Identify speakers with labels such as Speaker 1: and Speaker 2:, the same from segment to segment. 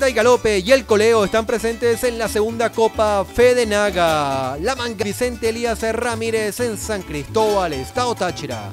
Speaker 1: y Galope y el Coleo están presentes en la segunda Copa Fedenaga. La Manga, Vicente Elías Ramírez en San Cristóbal, Estado Táchira.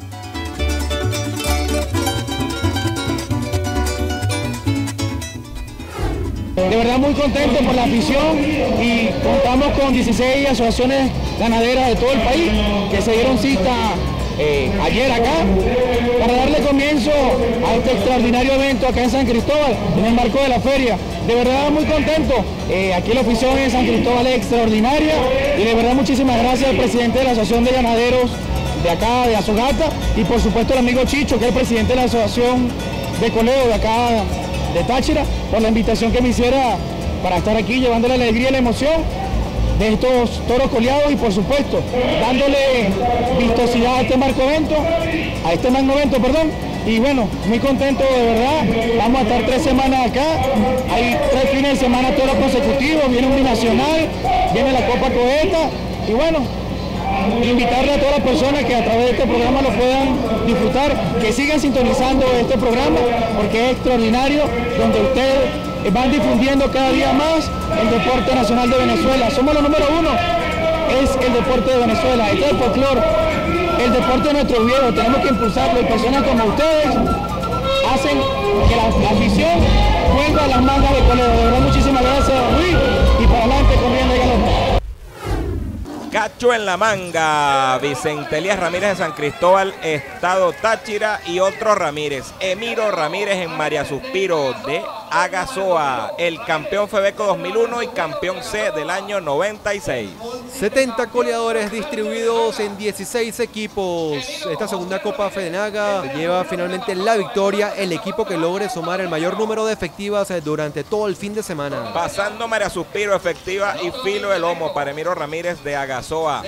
Speaker 2: De verdad muy contento por la afición y contamos con 16 asociaciones ganaderas de todo el país que se dieron cita ayer acá para darle comienzo a este extraordinario evento acá en San Cristóbal en el marco de la feria. De verdad muy contento, aquí la afición en San Cristóbal es extraordinaria y de verdad muchísimas gracias al presidente de la Asociación de Ganaderos de acá de Azogata y por supuesto el amigo Chicho, que es el presidente de la Asociación de Coleo de acá de Táchira, por la invitación que me hiciera para estar aquí llevándole la alegría y la emoción de estos toros coleados y por supuesto dándole vistosidad a este magno evento, perdón. Y bueno, muy contento de verdad, vamos a estar 3 semanas acá, hay 3 fines de semana toros consecutivos, viene un binacional, viene la Copa Coeta y bueno, invitarle a todas las personas que a través de este programa lo puedan disfrutar, que sigan sintonizando este programa porque es extraordinario, donde ustedes van difundiendo cada día más el deporte nacional de Venezuela. Somos los número 1, es el deporte de Venezuela, este es el folclore, el deporte de nuestros viejos, tenemos que impulsarlo y personas como ustedes hacen que la afición vuelva a las mangas de Coleo. De verdad, muchísimas gracias, Luis, y para adelante corriendo y galopando.
Speaker 3: Cacho en la manga, Vicente Elías Ramírez de San Cristóbal, Estado Táchira, y otro Ramírez, Emiro Ramírez en María Suspiro de Agasoa, el campeón Febeco 2001 y campeón C del año 96.
Speaker 1: 70 coleadores distribuidos en 16 equipos. Esta segunda Copa Fedenaga lleva finalmente la victoria el equipo que logre sumar el mayor número de efectivas durante todo el fin de semana.
Speaker 3: Pasando María Suspiro, efectiva y filo de lomo para Emiro Ramírez de Agasoa.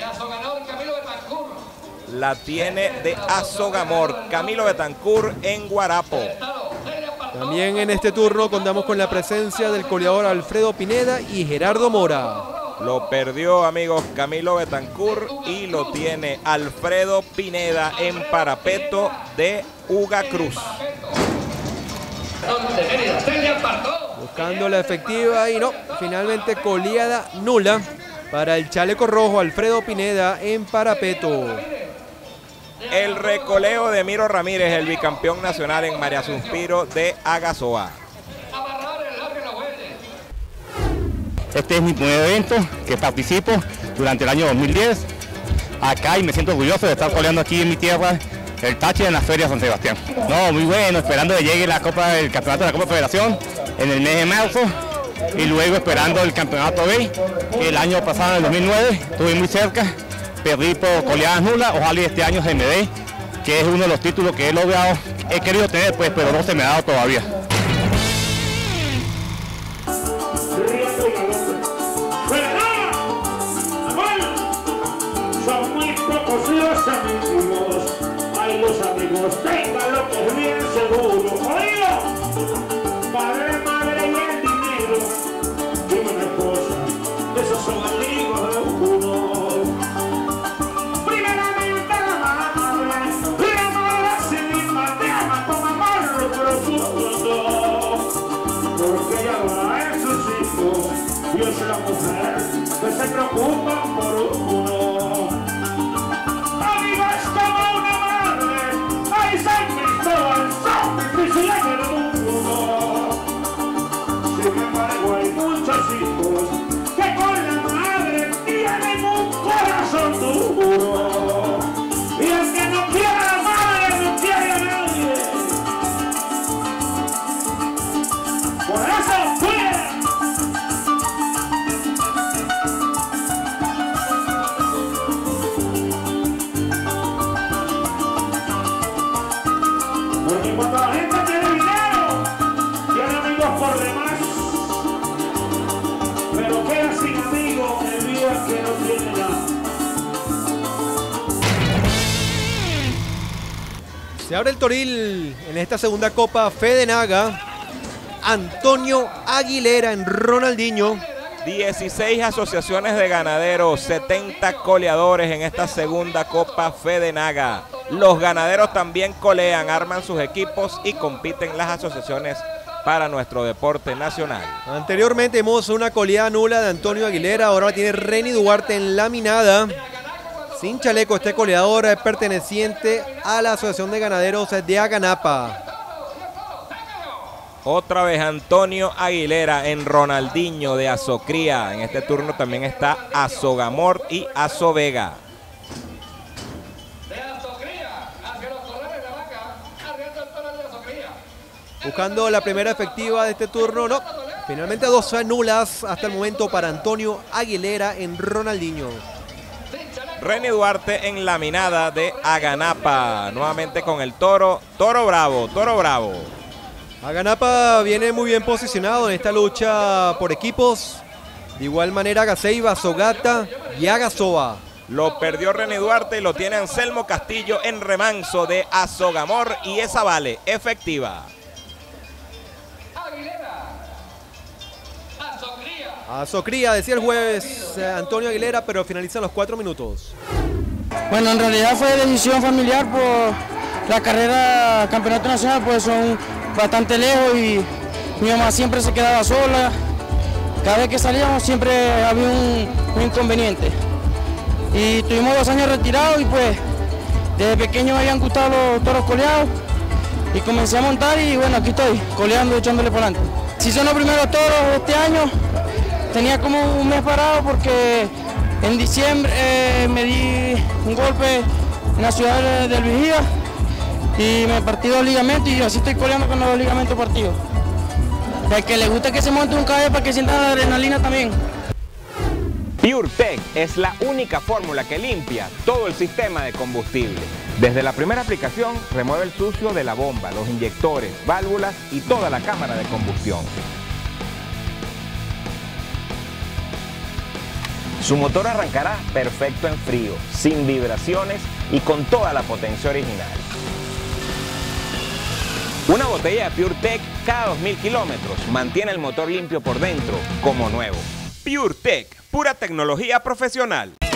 Speaker 3: La tiene de Azogamor, Camilo Betancur en Guarapo.
Speaker 1: También en este turno contamos con la presencia del coleador Alfredo Pineda y Gerardo Mora.
Speaker 3: Lo perdió, amigos, Camilo Betancur y lo tiene Alfredo Pineda en Parapeto de Uga Cruz.
Speaker 1: Buscando la efectiva y no, finalmente coleada nula para el chaleco rojo Alfredo Pineda en Parapeto.
Speaker 3: El recoleo de Emiro Ramírez, el bicampeón nacional en María Suspiro de Agasoa.
Speaker 4: Este es mi primer evento que participo durante el año 2010 acá y me siento orgulloso de estar coleando aquí en mi tierra, el Táchira, en la Feria San Sebastián. No, muy bueno, esperando que llegue la Copa del Campeonato de la Copa Federación en el mes de marzo y luego esperando el Campeonato B, que el año pasado, en el 2009, estuve muy cerca, perdí por coleadas nulas, ojalá este año se me dé, que es uno de los títulos que he logrado, he querido tener pues, pero no se me ha dado todavía.
Speaker 5: Son muy pocos los amigos, ay los amigos, tengan lo que es bien seguro. Oído, padre, madre y el dinero, dime una cosa, esos son amigos de uno. Primeramente la madre sin misma te ama con amor profundo, porque ella va a sus hijos, Dios es la mujer que se preocupa por uno. San Cristóbal, son difíciles del mundo. Sin embargo hay muchos hijos que con la madre tienen un corazón duro. Y el que no quiere a la madre no quiere a nadie. Por eso fuera. Porque cuando la gente tiene dinero, tiene amigos por demás, pero queda sin amigos el día que no tiene nada.
Speaker 1: Se abre el toril en esta segunda Copa Fedenaga. Antonio Aguilera en Ronaldinho.
Speaker 3: 16 asociaciones de ganaderos, 70 coleadores en esta segunda Copa Fedenaga. Los ganaderos también colean, arman sus equipos y compiten las asociaciones para nuestro deporte nacional.
Speaker 1: Anteriormente vimos una coleada nula de Antonio Aguilera, ahora la tiene Reni Duarte en la minada. Sin chaleco, este coleador es perteneciente a la Asociación de Ganaderos de Aganapa.
Speaker 3: Otra vez Antonio Aguilera en Ronaldinho de Azocría. En este turno también está Azogamor y Azovega.
Speaker 1: Buscando la primera efectiva de este turno, no. Finalmente 2 nulas hasta el momento para Antonio Aguilera en Ronaldinho.
Speaker 3: Reni Duarte en la minada de Aganapa. Nuevamente con el toro. Toro bravo, toro bravo.
Speaker 1: Aganapa viene muy bien posicionado en esta lucha por equipos. De igual manera Agaceiba, Sogata y Agasoa.
Speaker 3: Lo perdió Reni Duarte y lo tiene Anselmo Castillo en remanso de Azogamor y esa vale efectiva.
Speaker 1: Azocría, decía el juez Antonio Aguilera, pero finalizan los 4 minutos.
Speaker 2: Bueno, en realidad fue decisión familiar por la carrera campeonato nacional, pues son bastante lejos y mi mamá siempre se quedaba sola. Cada vez que salíamos siempre había un inconveniente. Y tuvimos 2 años retirados y pues desde pequeño me habían gustado los toros coleados y comencé a montar y bueno, aquí estoy, coleando, echándole por delante. Si son los primeros toros de este año, tenía como un mes parado porque en diciembre me di un golpe en la ciudad del Vigía y me partí 2 ligamentos y así estoy coleando con los 2 ligamentos partidos. Al que le gusta que se monte un caballo para que sienta la adrenalina también.
Speaker 3: PureTech es la única fórmula que limpia todo el sistema de combustible. Desde la primera aplicación remueve el sucio de la bomba, los inyectores, válvulas y toda la cámara de combustión. Su motor arrancará perfecto en frío, sin vibraciones y con toda la potencia original. Una botella de PureTech cada 2000 kilómetros mantiene el motor limpio por dentro como nuevo. PureTech, pura tecnología profesional.